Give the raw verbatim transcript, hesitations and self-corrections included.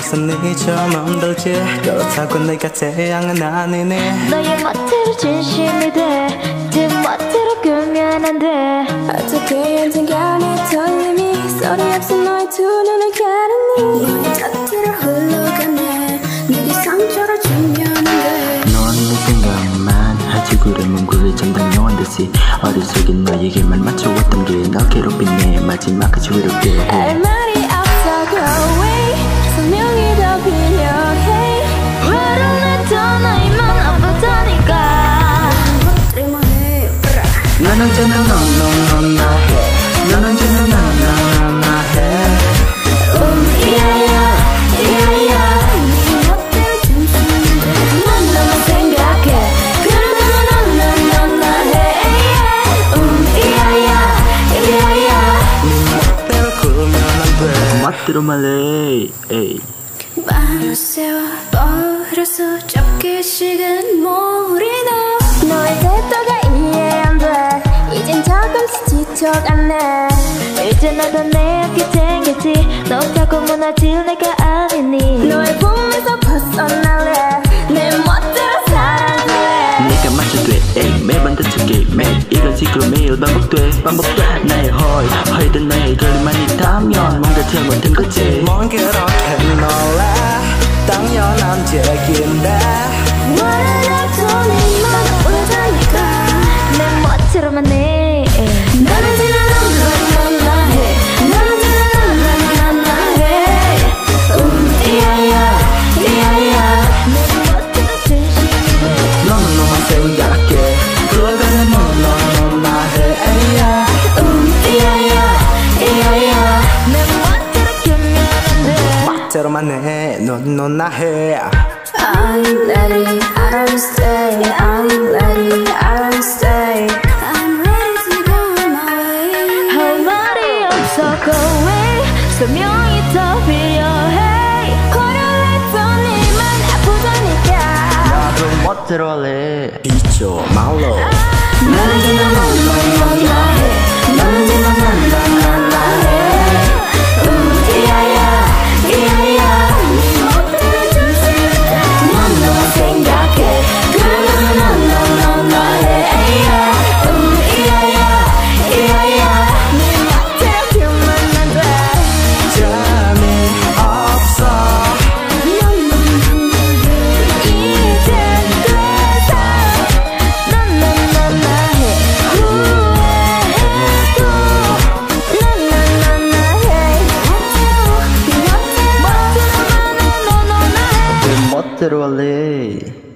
무슨 이처럼 들지 그렇다고 내가 태양은 아니니 너의 멋대로 진심이 돼네 멋대로 끄면 안 돼 어떻게 언젠가내 떨림이 소리 없이 너의 두 눈을 가르니 너의 곁으로 흘러가네 내게 상처를 주면 안돼 넌 내 생각만 하지 구름은 굴을 잠당요한 듯이 어리석인 너에게만 맞춰왔던 게 너 괴롭히네 마지막 그 외롭게 해 할 말이 없어 go away 설명이 더 필요해 화를 내던 나이만 아프다니까 멋대로만 해 난 언제나 너너너 나해 난 언제나 나나나나 해 음 이야야 이야야 네 멋대로 춤추면 난 너만 생각해 그러면 넌넌넌 나해 음 이야야 이야야 네 멋대로 굴면 안돼 멋대로 말해 에이. 밤을 새워 버려서 잡기 식은 머리도 너의 태도가 이해 안돼 이젠 조금씩 지쳐가네 이제 나도 내 앞이 생겼지 너라고 무너질 내가 아니니 너의 품에서 벗어날래 내 멋대로 사랑해 내가 맞춰돼 에이. 매번 다툴게 매일 이런 식으로 매일 반복돼 반복돼 나의 허이 허이든 너의 거리만 있다면 뭔가 잘못된 거지 뭔 그렇게 놀래 당연한 얘긴데 화를 내도 네만 아프다니까 내 멋대로만 해 넌 언제나 넌넌넌 나해 넌 언제나 넌넌넌 나해 음 이야야 이야야 내 멋대로 진심이 돼 너는 너만 생각해 그러가는 너너너 나해 에이야 음 이야야 이야야 내 멋대로 끄면 안돼 멋대로만 해 너너 나해 I'm ready, I don't stay I'm ready, I don't stay I'm ready to go my way 할 말이 없어 go away 설명이 더 필요해 화를 내도 네만 아프다니까 나도 멋대로 할래 비춰 말로 난 언제나 넌넌넌 나해 난 언제나 난난난 나해 음 이야야 이야야 네 멋대로 조심해 넌 너만 생각해 그러면 넌넌넌 나해 음 이야야 이야야 네 멋대로 펴면 안돼 재미없어 이젠 돼서 넌넌넌 나해 후회해도 넌넌넌 나해 멋대로만 해 너너 나해 내 멋대로 할래